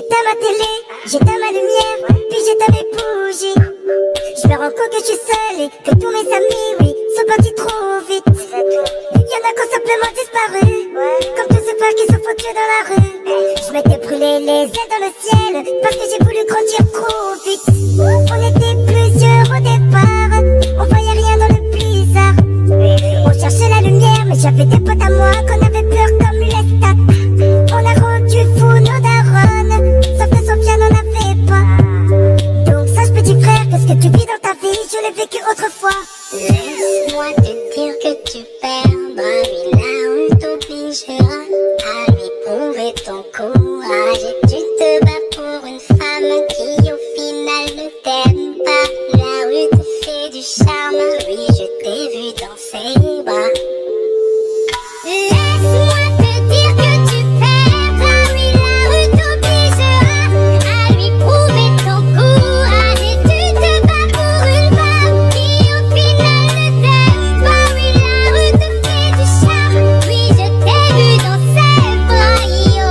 J'éteins ma télé, j'éteins ma lumière, puis j'éteins mes bougies. Je me rends compte que je suis seule et que tous mes amis, oui, sont partis trop vite. Y'en a qui ont simplement disparu, comme tous ceux qui se font tuer dans la rue. Je m'étais brûlé les ailes dans le ciel, parce que j'ai voulu grandir trop vite. On était plusieurs au départ, on voyait rien dans le blizzard. On cherchait la lumière, mais j'avais des potes à moi qu'on avait peur comme les stats. On a rendu fou nos darons, sauf que Sophia n'en avait pas. Donc sache petit frère que ce que tu vis dans ta vie, je l'ai vécu autrefois. Laisse-moi te dire que tu perdras, oui la rue t'obligera à lui prouver ton courage. Et tu te bats pour une femme qui au final ne t'aime pas. La rue te fait du charme, oui je t'ai vu dans ses bras. Laisse-moi te dire que tu perdras, oui la rue t'obligera à lui prouver ton courage. Et tu te bats pour une femme qui au final ne t'aime pas. Oui la rue te fait du charme, oui je t'ai vu dans ses bras.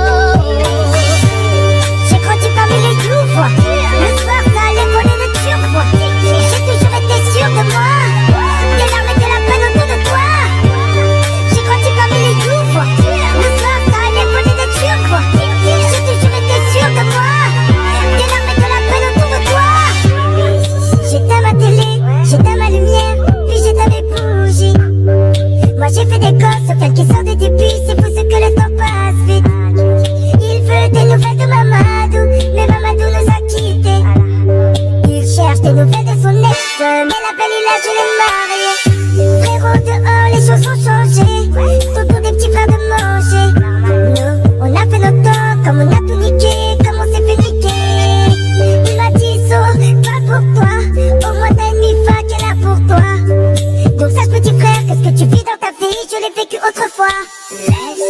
J'ai grandi parmi les loups, le soir ça allait voler le turbo. J'ai toujours été sûre de moi, des larmes et de la peine autour de toi. J'ai grandi parmi les loups, le soir ça allait voler le turbo. J'ai toujours été sûre de moi, des larmes et de la peine autour de toi. J'éteins ma télé, j'éteins ma lumière, puis j'éteins mes bougies. Moi j'ai fait des gosses, auxquels qui sortent du bus, c'est pour ce que le temps passe vite. Il veut des nouvelles de Mamadou, mais Mamadou nous a quittés. Il cherche des nouvelles de son ex, mais la belle il a je l'ai mariée. Frérot dehors les choses ont changé, c'est au tour des petits frères de manger. Nous, on a fait notre temps, comme on a tout niqué, comme on s'est fait niquer. Il m'a dit so, pas pour toi, au moins t'as une mifa qui est là pour toi. Donc sache petit frère que ce que tu vis dans ta vie, je l'ai vécu autrefois.